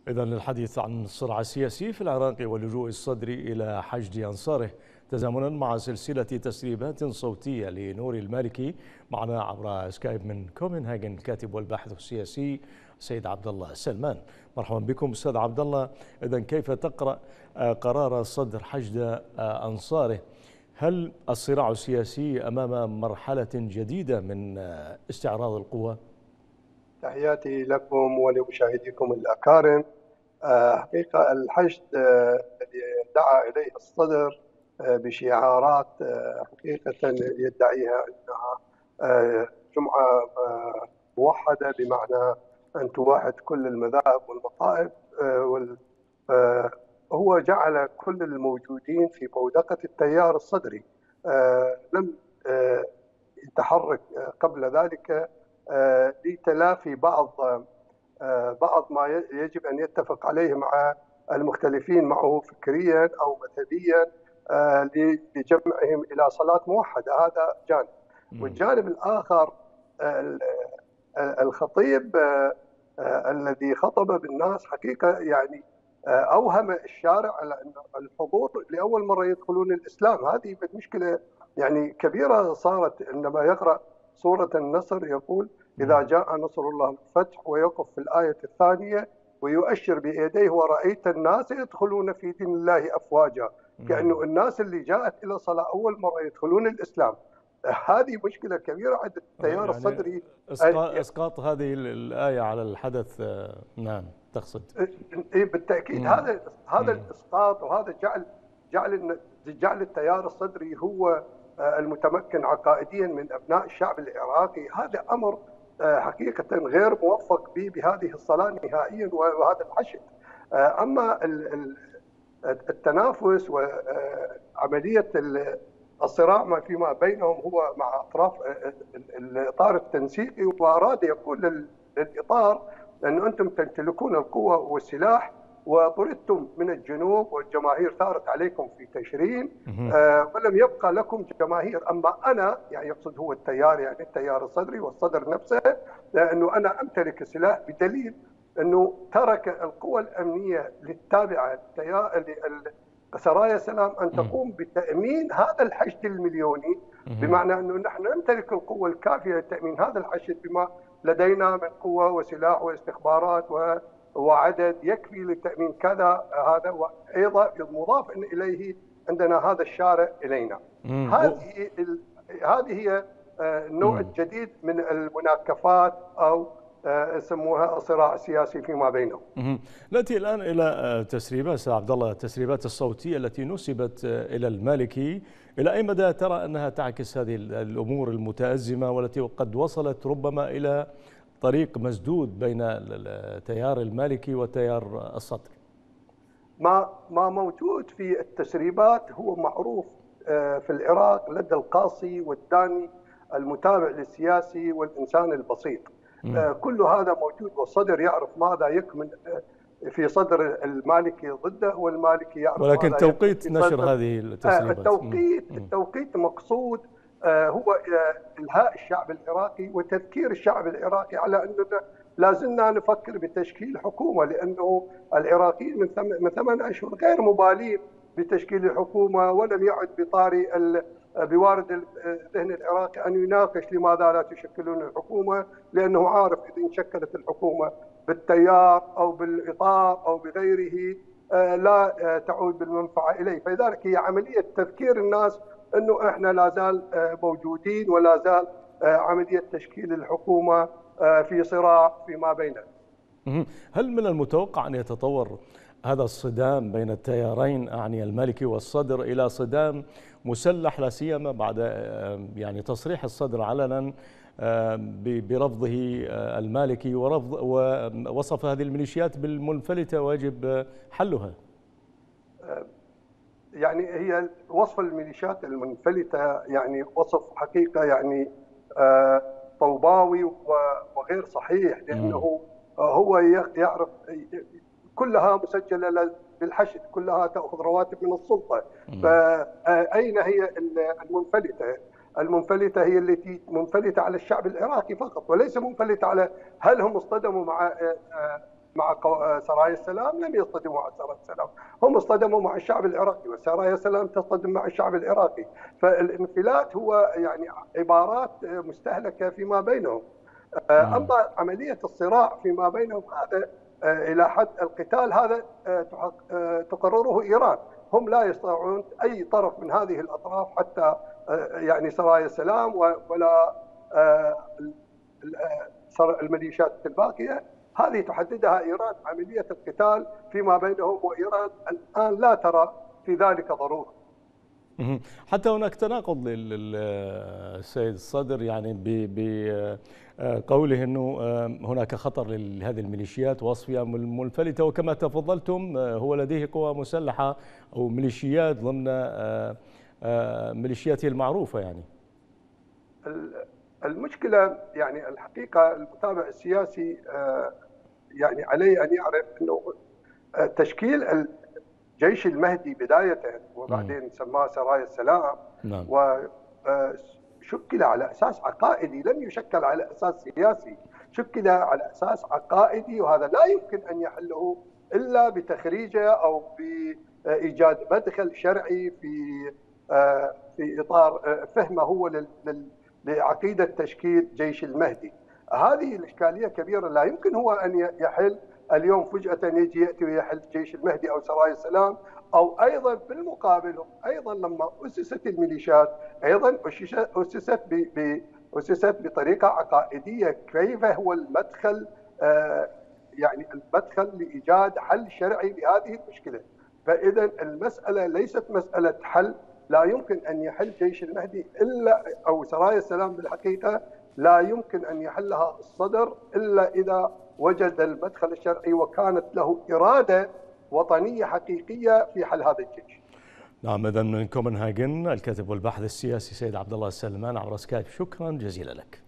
إذن للحديث عن الصراع السياسي في العراق ولجوء الصدر إلى حشد أنصاره تزامنا مع سلسلة تسريبات صوتية لنور المالكي، معنا عبر سكايب من كوبنهاجن الكاتب والباحث السياسي سيد عبد الله سلمان. مرحبا بكم أستاذ عبد الله. إذن كيف تقرأ قرار صدر حشد أنصاره؟ هل الصراع السياسي أمام مرحلة جديدة من استعراض القوى؟ تحياتي لكم ولمشاهديكم الأكارم. حقيقة الحشد الذي دعا إليه الصدر بشعارات حقيقة يدعيها أنها جمعة موحدة، بمعنى أن توحد كل المذاهب والمطائف، هو جعل كل الموجودين في بوتقة التيار الصدري. لم يتحرك قبل ذلك لتلافي بعض ما يجب أن يتفق عليه مع المختلفين معه فكريا أو مذهبيا لجمعهم إلى صلاة موحدة. هذا جانب. والجانب الآخر الخطيب الذي خطب بالناس حقيقة يعني أوهم الشارع على أن الحضور لأول مرة يدخلون الإسلام. هذه مشكلة يعني كبيرة صارت عندما يقرأ سورة النصر، يقول إذا جاء نصر الله الفتح، ويقف في الآية الثانية ويؤشر بيديه ورأيت الناس يدخلون في دين الله أفواجا، كأنه الناس اللي جاءت إلى الصلاة أول مرة يدخلون الإسلام. هذه مشكلة كبيرة عند التيار يعني الصدري. إسقاط هذه الآية على الحدث. نعم تقصد؟ بالتأكيد هذا الإسقاط، وهذا جعل التيار الصدري هو المتمكن عقائديا من أبناء الشعب العراقي. هذا أمر حقيقة غير موفق به بهذه الصلاة نهائيا، وهذا الحشد. أما التنافس وعملية الصراع ما فيما بينهم هو مع أطراف الإطار التنسيقي، وأراد يقول للإطار أن أنتم تمتلكون القوة والسلاح وطردتم من الجنوب، والجماهير ثارت عليكم في تشرين، ولم يبقى لكم جماهير. أما أنا، يعني يقصد هو التيار، يعني التيار الصدري والصدر نفسه، لأنه أنا أمتلك السلاح، بدليل أنه ترك القوى الأمنية للتابعة سرايا سلام أن تقوم بتأمين هذا الحشد المليوني، بمعنى أنه نحن نمتلك القوة الكافية لتأمين هذا الحشد بما لدينا من قوة وسلاح واستخبارات وعدد يكفي لتأمين كذا. هذا وأيضا مضاف إليه عندنا هذا الشارع إلينا. هذه هي النوع الجديد من المناكفات أو يسموها الصراع السياسي فيما بينهم. نأتي الآن إلى تسريبات سيد عبد الله، التسريبات الصوتية التي نسبت إلى المالكي. إلى أي مدى ترى أنها تعكس هذه الأمور المتأزمة والتي قد وصلت ربما إلى طريق مسدود بين التيار المالكي وتيار الصدر؟ ما موجود في التسريبات هو معروف في العراق لدى القاصي والداني المتابع للسياسي والإنسان البسيط. كل هذا موجود، والصدر يعرف ماذا يكمن في صدر المالكي ضده، والمالكي يعرف ولكن ماذا توقيت نشر هذه التسريبات. التوقيت مقصود هو إلهاء الشعب العراقي وتذكير الشعب العراقي على أننا لازلنا نفكر بتشكيل حكومة، لأنه العراقيين من 8 أشهر غير مبالين بتشكيل الحكومة، ولم يعد بوارد الذهن العراقي أن يناقش لماذا لا تشكلون الحكومة، لأنه عارف إذا انشكلت الحكومة بالتيار أو بالإطار أو بغيره لا تعود بالمنفعة إليه. فلذلك هي عملية تذكير الناس أنه إحنا لا زال موجودين، ولا زال عملية تشكيل الحكومة في صراع فيما بيننا. هل من المتوقع أن يتطور هذا الصدام بين التيارين، أعني المالكي والصدر، إلى صدام مسلح، لا سيما بعد يعني تصريح الصدر علنا برفضه المالكي ووصف هذه الميليشيات بالمنفلتة ويجب حلها؟ يعني هي وصف الميليشيات المنفلتة يعني وصف حقيقة يعني طوباوي وغير صحيح، لأنه هو يعرف كلها مسجلة بالحشد، كلها تأخذ رواتب من السلطة. فأين هي المنفلتة؟ المنفلتة هي التي منفلتة على الشعب العراقي فقط، وليس منفلتة على هل هم اصطدموا مع مع سرايا السلام لم يصطدموا مع سرايا السلام، هم اصطدموا مع الشعب العراقي، وسرايا السلام تصطدم مع الشعب العراقي. فالانفلات هو يعني عبارات مستهلكة فيما بينهم. أما عملية الصراع فيما بينهم هذا إلى حد القتال هذا تقرره إيران. هم لا يستطيعون أي طرف من هذه الأطراف حتى يعني سرايا السلام ولا الميليشيات الباقية، هذه تحددها إيران عملية القتال فيما بينهم، وإيران الآن لا ترى في ذلك ضرورة. حتى هناك تناقض للسيد الصدر يعني بقوله أنه هناك خطر لهذه الميليشيات وصفها منفلتة، وكما تفضلتم هو لديه قوى مسلحة أو ميليشيات ضمن ميليشياته المعروفة. يعني المشكلة يعني الحقيقة المتابع السياسي يعني عليه أن يعرف أنه تشكيل جيش المهدي بداية وبعدين سماه سرايا السلام، نعم. وشكل على أساس عقائدي، لم يشكل على أساس سياسي، شكل على أساس عقائدي، وهذا لا يمكن أن يحله إلا بتخريجه أو بإيجاد مدخل شرعي في إطار فهمه هو لعقيدة تشكيل جيش المهدي. هذه الإشكالية كبيرة، لا يمكن هو أن يحل اليوم فجأة يأتي ويحل جيش المهدي أو سرايا السلام. أو أيضا في المقابل أيضا لما أسست الميليشيات أيضا أسست بطريقة عقائدية. كيف هو المدخل يعني المدخل لإيجاد حل شرعي لهذه المشكلة؟ فإذا المسألة ليست مسألة حل، لا يمكن أن يحل جيش المهدي إلا أو سرايا السلام بالحقيقة لا يمكن أن يحلها الصدر إلا إذا وجد المدخل الشرعي وكانت له إرادة وطنية حقيقية في حل هذا الجيش. نعم، إذن من كوبنهاجن الكاتب والباحث السياسي سيد عبد الله السلمان عبر سكايب، شكرا جزيلا لك.